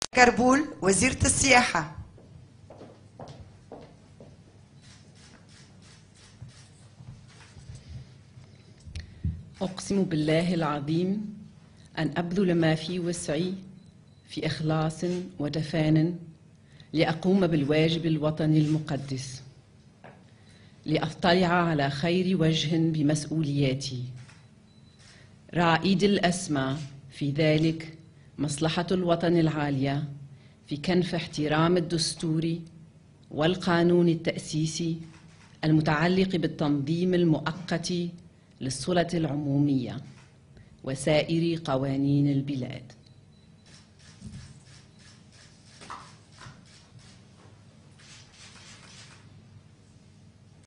كربول وزيرة السياحة. أقسم بالله العظيم أن أبذل ما في وسعي في إخلاص وتفان لأقوم بالواجب الوطني المقدس، لأطلع على خير وجه بمسؤولياتي، رائد الأسمى في ذلك مصلحة الوطن العالية في كنف احترام الدستور والقانون التأسيسي المتعلق بالتنظيم المؤقت للسلطة العمومية وسائر قوانين البلاد.